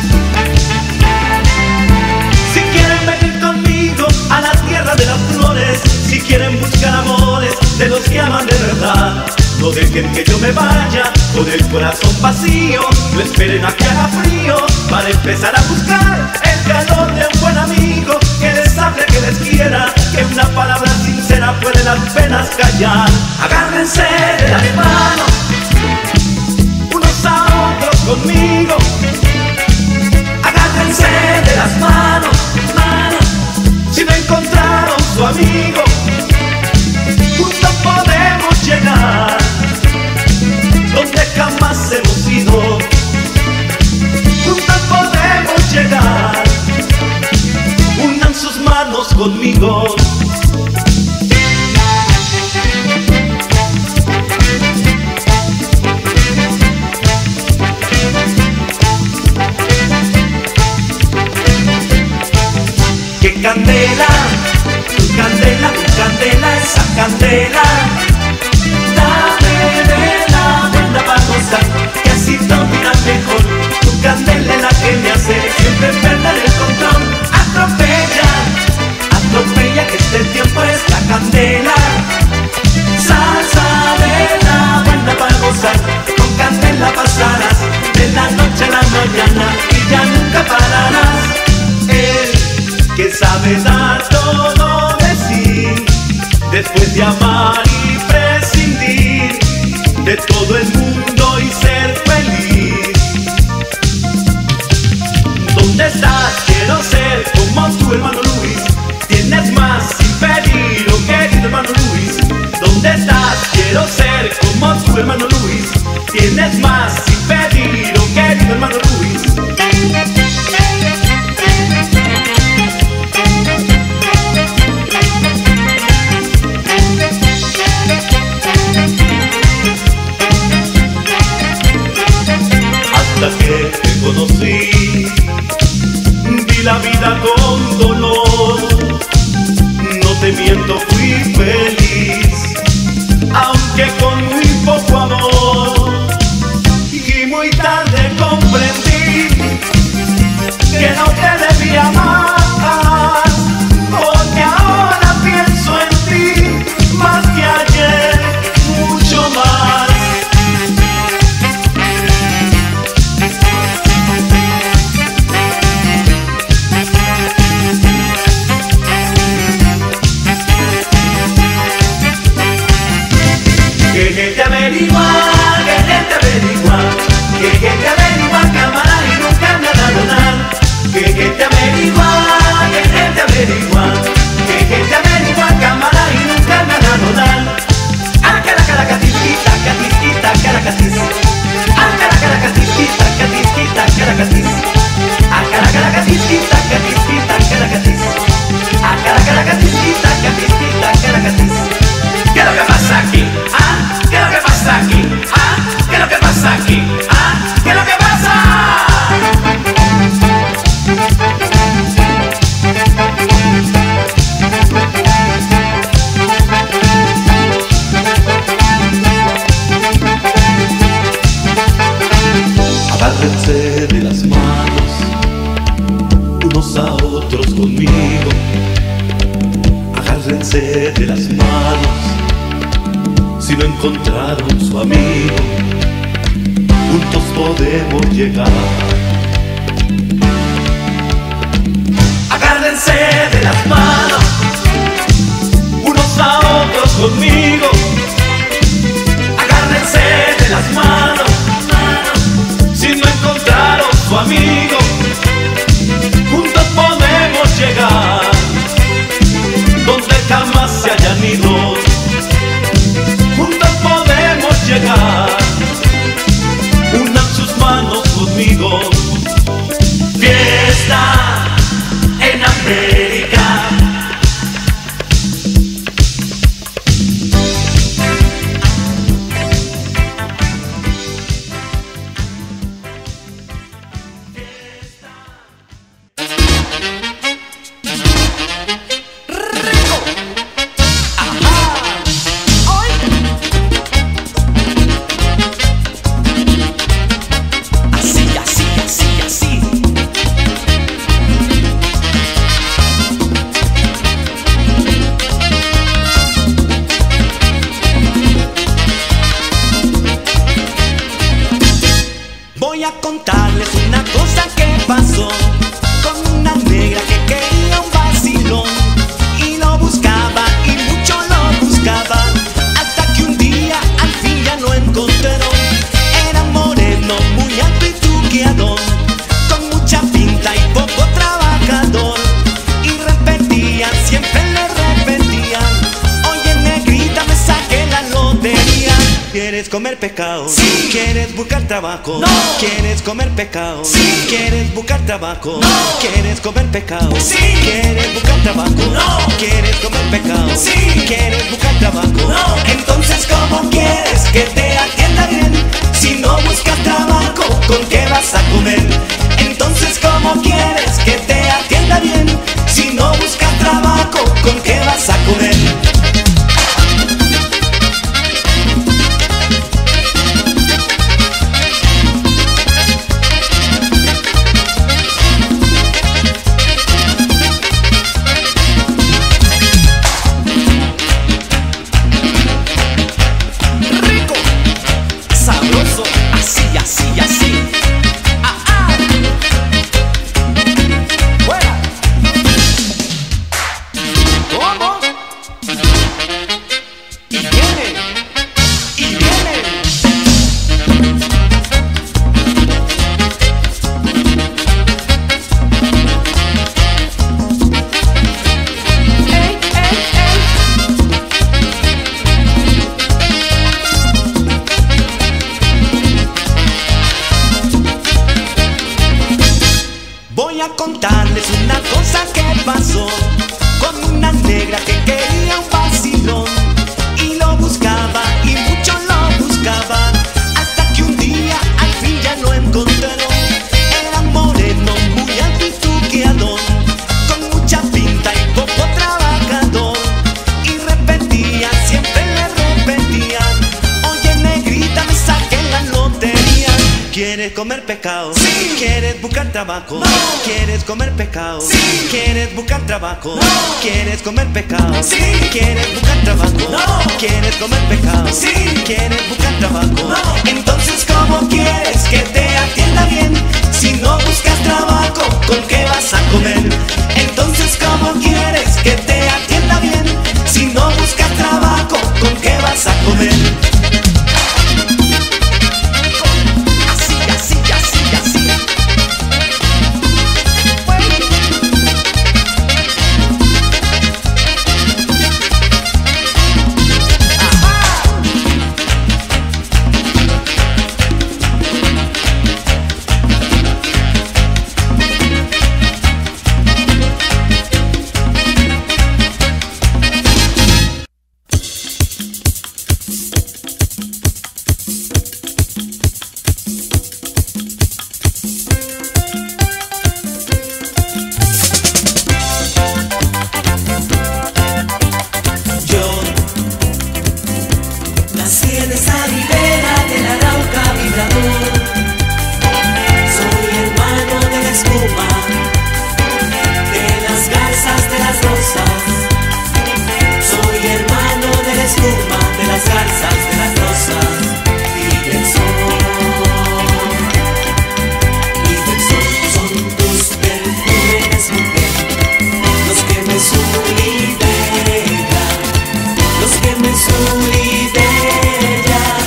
Speaker 1: de las flores. no dejen que yo me vaya con el corazón vacío. No esperen a que haga frío para empezar a buscar el calor de un buen amigo que les hable, que les quiera, que una palabra sincera puede las penas callar. Agárrense de las manos unos a otros conmigo. Agárrense de las manos, manos, si no encontraron su amigo. Juntos podemos llegar donde jamás hemos ido. Juntos podemos llegar. Unan sus manos conmigo. ¡Qué candela! Tu candela, tu candela, esa candela. Dame de la buena para gozar, que así todo irá mejor. Tu candela es la que me hace siempre perder el control. Atropella, atropella, que este tiempo es la candela. Salsa de la buena para gozar, con candela pasarás de la noche a la mañana y ya nunca pararás. Que sabe dar todo de sí, después de amar y prescindir de todo el mundo y ser feliz. ¿Dónde estás? Quiero ser como tu hermano Luis. Tienes más sin pedir, oh querido hermano Luis. ¿Dónde estás? Quiero ser como tu hermano Luis. Tienes más sin pedir, oh querido hermano Luis. Hasta que te conocí, vi la vida con dolor. No te miento, fui feliz, aunque con muy poco amor. Y muy tarde comprendí que no te debía amar, porque ahora pienso en ti más que ayer, mucho más. Que gente averigua, que gente averigua, que gente averigua, cámara y nunca me ha dado nada. Que gente averigua, que gente averigua, que gente averigua, cámara y nunca me ha dado nada. Caracatista, catisquita, caracatis. Caracatista, catisquita, caracatis. Caracatista, catisquita, caracatis. Caracatista, catisquita, caracatis. ¿Qué es lo que pasa aquí? ¿Qué es lo que pasa aquí? ¿Qué es lo que pasa aquí? ¿Qué es lo que pasa? Agárrense de las manos unos a otros conmigo. Agárrense de las manos si no encontraron su amigo. Juntos podemos llegar. Agárrense de las manos unos a otros conmigo. Agárrense de las manos si no encontraron su amigo. Juntos podemos llegar donde jamás se hayan ido. Juntos podemos llegar. Unan sus manos conmigo. Fiesta en América. ¿Quieres comer pescado?
Speaker 2: Sí.
Speaker 1: ¿Quieres buscar trabajo?
Speaker 2: No.
Speaker 1: ¿Quieres comer pescado?
Speaker 2: Sí.
Speaker 1: ¿Quieres buscar trabajo?
Speaker 2: No.
Speaker 1: ¿Quieres comer pescado?
Speaker 2: Sí.
Speaker 1: ¿Quieres buscar trabajo?
Speaker 2: No.
Speaker 1: ¿Quieres comer pescado?
Speaker 2: Sí.
Speaker 1: ¿Quieres buscar trabajo?
Speaker 2: No.
Speaker 1: Entonces, ¿cómo quieres que te atienda bien? Si no buscas trabajo, ¿con qué vas a comer? Entonces, ¿cómo quieres que te atienda bien? Si no buscas trabajo, ¿con qué vas a comer? Rico, sabroso, así, así, así. Ah, ah. Fuera. ¿Cómo? Y viene, y viene. Voy a contarles una cosa que pasó con una negra que quería un vacilón y lo buscaba y mucho lo buscaba hasta que un día al fin ya lo encontró. Era moreno, muy altituqueador, con mucha pinta y poco trabajador, y repetía, siempre le repetían: oye negrita, me saqué la lotería. ¿Quieres comer pescado?
Speaker 2: Sí.
Speaker 1: ¿Quieres buscar trabajo?
Speaker 2: No.
Speaker 1: ¿Quieres comer pescado?
Speaker 2: Sí.
Speaker 1: ¿Quieres buscar trabajo?
Speaker 2: No.
Speaker 1: ¿Quieres comer pescado?
Speaker 2: Sí.
Speaker 1: ¿Quieres buscar trabajo?
Speaker 2: No.
Speaker 1: ¿Quieres comer pescado?
Speaker 2: Sí.
Speaker 1: ¿Quieres buscar trabajo?
Speaker 2: No.
Speaker 1: Entonces, ¿cómo quieres que te atienda bien? Si no buscas trabajo, ¿con qué vas a comer? Entonces, ¿cómo quieres que te atienda bien? Si no buscas trabajo, ¿con qué vas a comer? Así, así, así, así.
Speaker 2: Yo nací en esa ribera del Arauca vibrador. Soy hermano de la espuma, de las garzas, de las rosas. Soy hermano de la espuma, de las garzas, de las rosas. Y del sol son tus perfumes, mujer, los que me sublimean, los que me sublimean.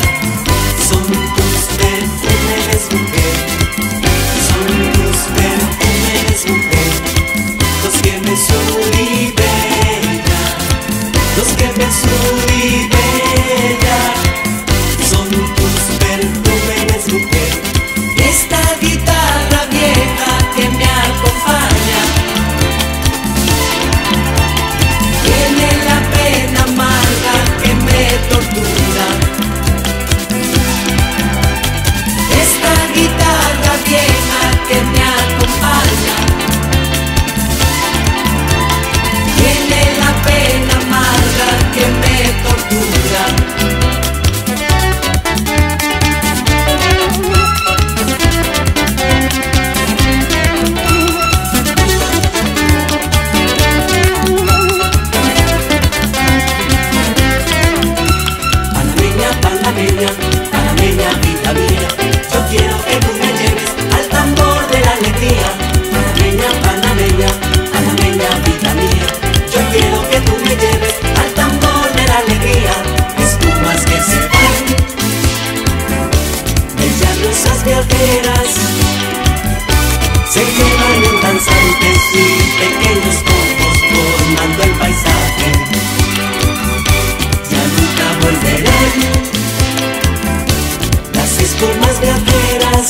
Speaker 2: plumas viajeras,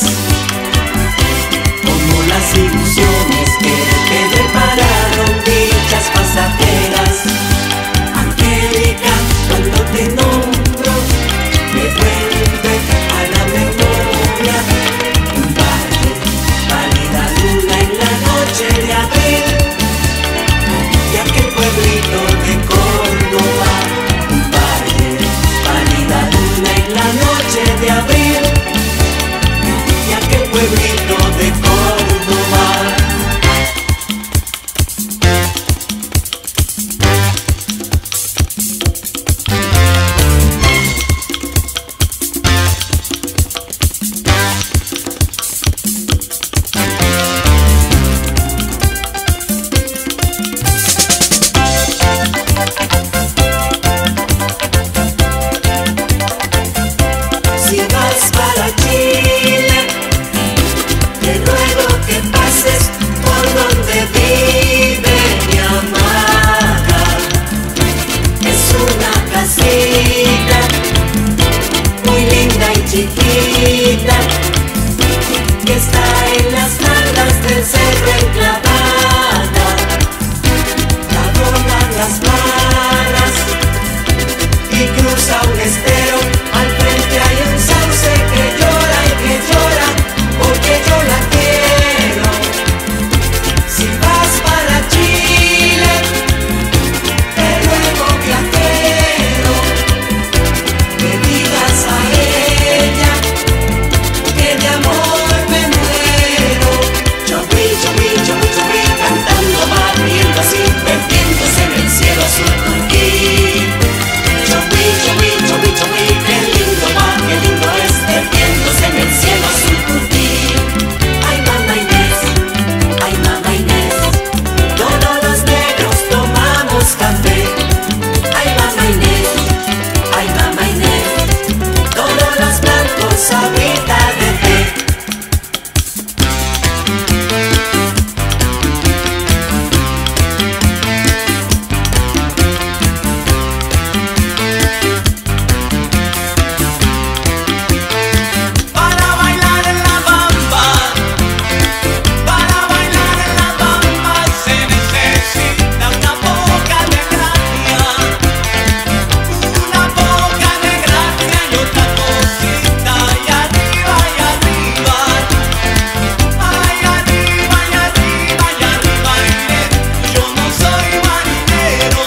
Speaker 2: como las ilusiones que te prepararon dichas pasajeras. Angélica, cuando te nombro, me vuelve a la memoria un valle, pálida luna en la noche de abril, de aquel pueblito de Córdoba. Un valle, pálida luna en la noche de abril, de aquel pueblito de Córdoba. Si vas para Chile, te ruego que pases por donde vive mi amada. Es una casita muy linda y chiquita, que está en las faldas del cerro enclavada. La adornan las varas y cruza un estero. Al frente hay un sauce que llora y que llora, porque yo la quiero. Si vas para Chile, te ruego, viajero, que digas a ella que de amor me muero. Chowi, chowi, chowi, chowi, cantando va riendo así, perdiéndose en el cielo azul turquí. Chowi, chowi, chowi, chowi, qué lindo va, qué lindo es, perdiéndose en el cielo azul turquí. Ay, mamá Inés, todos los negros tomamos café. Ay, mamá Inés, todos los blancos agüita de té.
Speaker 1: Para bailar en la bamba, para bailar en la bamba se necesita una poca de gracia, y otra cosita, y arriba, ay, arriba, Inés. Yo no soy marinero,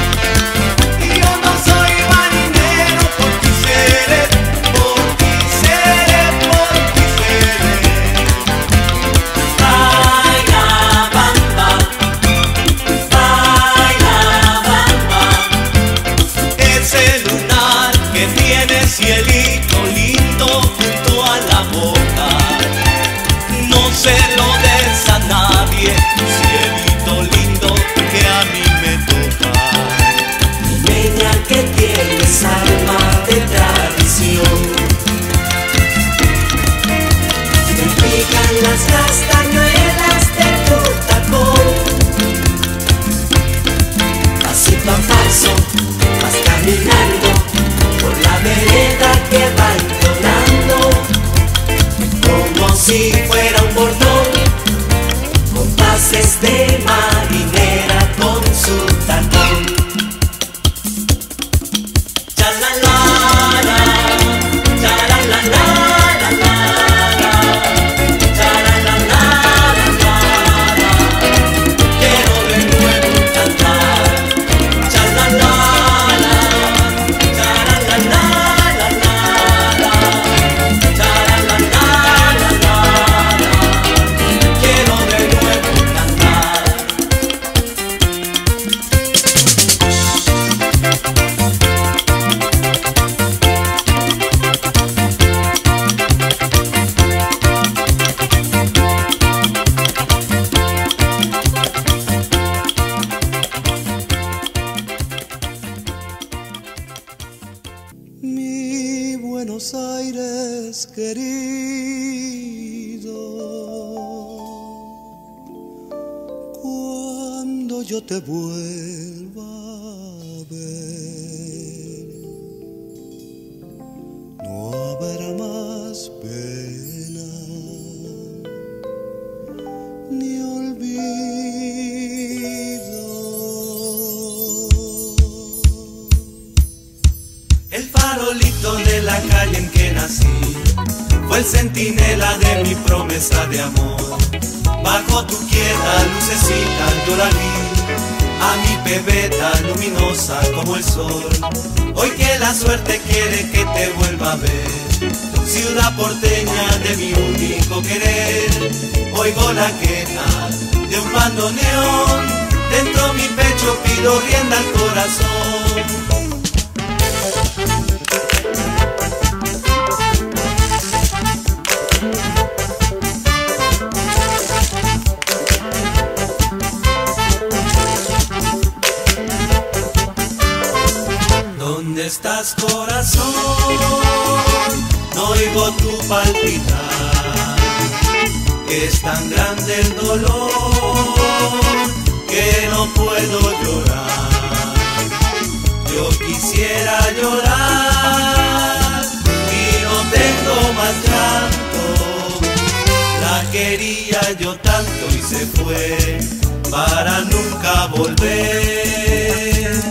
Speaker 1: por ti seré, por ti seré.
Speaker 2: Baila bamba,
Speaker 1: Ese lunar que tiene cielito lindo junto a la boca, no se lo des a nadie, cielito lindo que a mí me toca.
Speaker 2: niña que tienes alma de tradición. Te pican las castañuelas de tu tacón. Pasito a paso vas caminando por la vereda que va entonando, como si fuera un bordón, compases de marinera con su tacón. Cha-la-la-la, cha-la-la-la-la-la, cha-la-la-la-la-la. Quiero de nuevo cantar. Cha-la-la-la, cha-la-la-la-la-la, cha-la-la-la-la-la. Quiero de nuevo cantar.
Speaker 4: Mi Buenos Aires querido, cuando yo te vuelva a ver, no habrá más
Speaker 1: día en que nací, fue el centinela de mi promesa de amor. Bajo tu quieta lucecita yo la vi, a mi pebeta luminosa como el sol. Hoy que la suerte quiere que te vuelva a ver, ciudad porteña de mi único querer. Oigo la queja de un bandoneón, dentro mi pecho pido rienda al corazón. ¿Dónde estás, corazón? No oigo tu palpitar, que es tan grande el dolor que no puedo llorar. Yo quisiera llorar y no tengo más llanto. La quería yo tanto y se fue para nunca volver.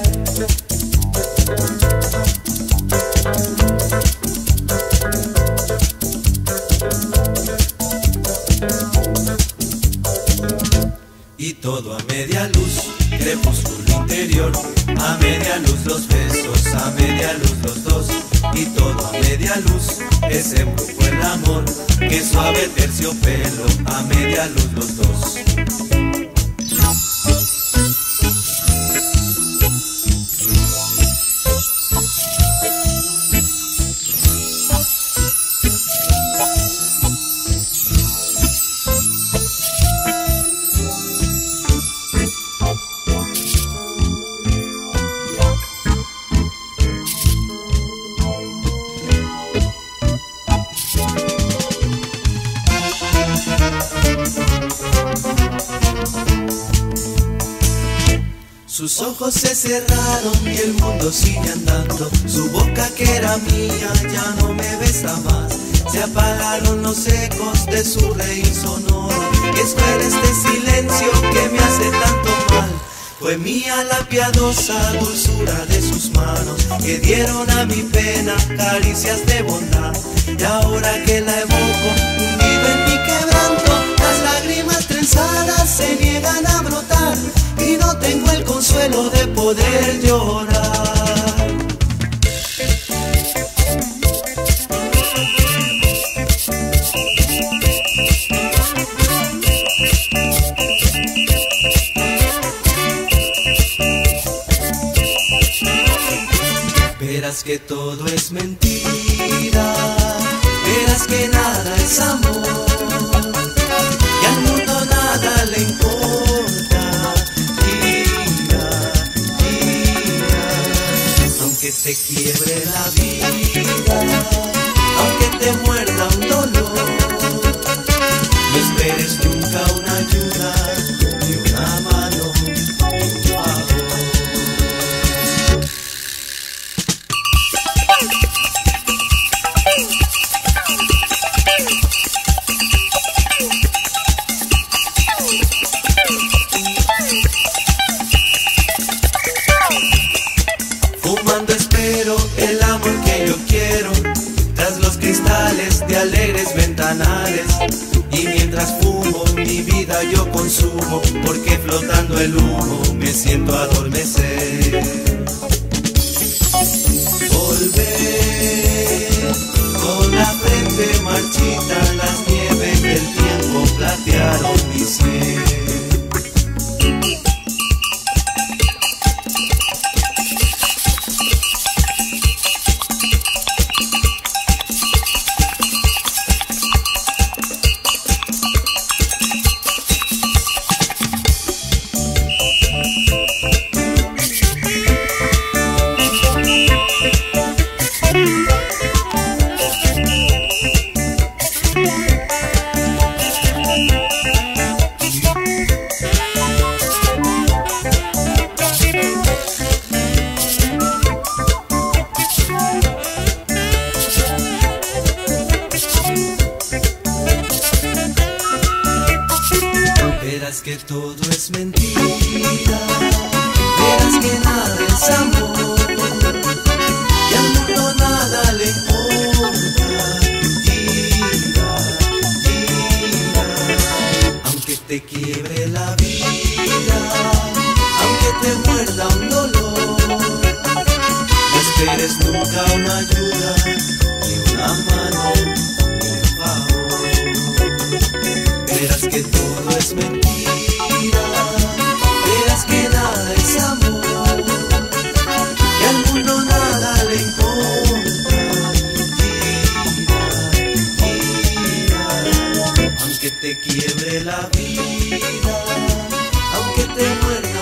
Speaker 1: Y todo a media luz, crepúsculo interior, a media luz los besos, a media luz los dos. Y todo a media luz, ese embrujo el amor, que suave terciopelo, a media luz los dos. Sus ojos se cerraron y el mundo sigue andando. Su boca que era mía ya no me besa más. Se apagaron los ecos de su reír sonoro. Es cruel este silencio que me hace tanto mal. Fue mía la piadosa dulzura de sus manos, que dieron a mi pena caricias de bondad. Y ahora que la evoco, hundido en mi quebranto, las lágrimas trenzadas se niegan a brotar. Y no tengo el consuelo de poder llorar. Verás que todo es mentira, verás que nada es amor, y al mundo nada le importa. Aunque te quiebre la vida, aunque te muerda un dolor, no esperes nunca una ayuda, ni una mano, ni un favor. Fumando espero el amor que yo quiero, tras los cristales de alegres ventanales. Y mientras fumo mi vida yo consumo, porque flotando el humo me siento adormecer. Volver con la frente marchita, las nieves del tiempo platearon mi ser. Verás que todo es mentira, verás que nada es amor, y al mundo nada le importa.
Speaker 4: aunque te quiebre la vida, aunque te muerda